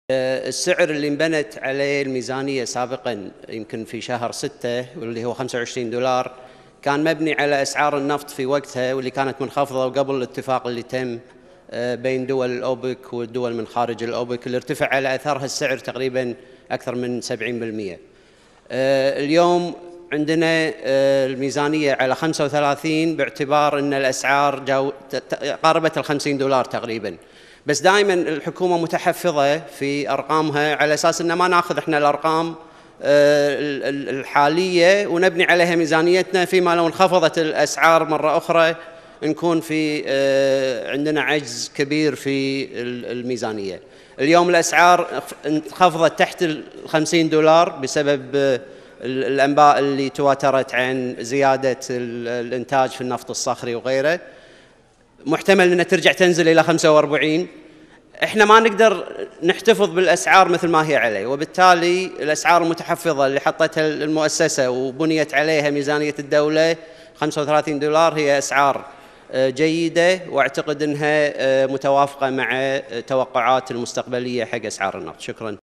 السعر اللي انبنت عليه الميزانية سابقا يمكن في شهر 6 واللي هو $25 كان مبني على أسعار النفط في وقتها واللي كانت منخفضة وقبل الاتفاق اللي تم بين دول الأوبك والدول من خارج الأوبك اللي ارتفع على أثرها السعر تقريبا أكثر من 70%. اليوم عندنا الميزانية على 35 باعتبار أن الأسعار قاربت $50 تقريبا، بس دائما الحكومة متحفظة في أرقامها على أساس أن ما ناخذ احنا الأرقام الحالية ونبني عليها ميزانيتنا، فيما لو انخفضت الأسعار مرة أخرى نكون في عندنا عجز كبير في الميزانية. اليوم الأسعار انخفضت تحت $50 بسبب الأنباء اللي تواترت عن زيادة الإنتاج في النفط الصخري وغيره، محتمل أنها ترجع تنزل إلى 45. إحنا ما نقدر نحتفظ بالأسعار مثل ما هي عليه، وبالتالي الأسعار المتحفظة اللي حطتها المؤسسة وبنيت عليها ميزانية الدولة $35 هي أسعار جيدة، وأعتقد أنها متوافقة مع توقعات المستقبلية حق أسعار النفط. شكراً.